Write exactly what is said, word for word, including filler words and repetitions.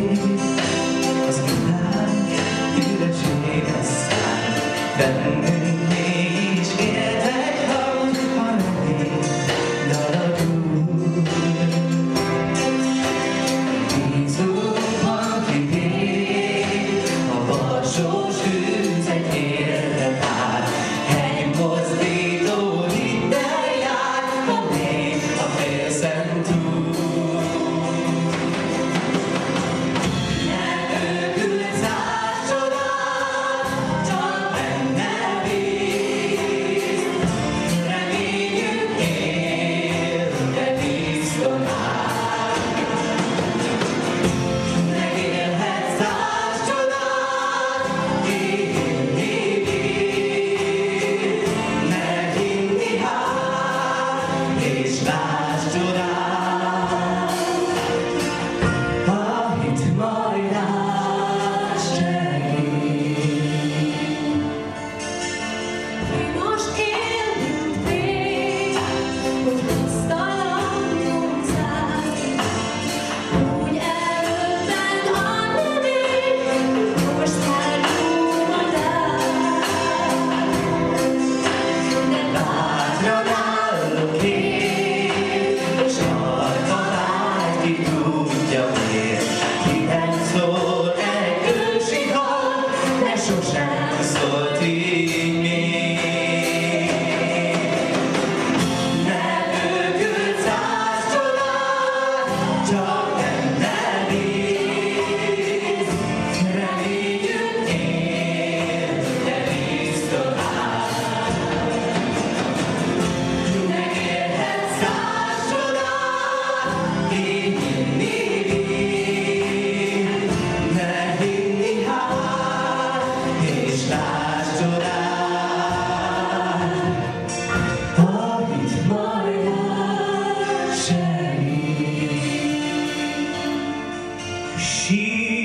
az világ üressége száll, bennünk mégis éltek hang, a remény dalagul. Bízunk van kibér, a balsós üzet érte pár, hely mozdító minden jár, a nép a félszent túl. És lásd csodát, a hit majd rád segít. Mi most élünk még, hogy hoztalanul zárni, úgy előtted a remény, most elnyúlod el. De Bátran állok én, és rajtad áll, ki tudja miért. Hitem szól egy ősi hang, de sosem szólt így még. Megőkült száz csodát, csak benne bíz. Reményünk él, de bíztok át. Megélhetsz száz csodát, így hinni bíz. Ne hinni hát, és lásd csodát, a hit majd rád segít.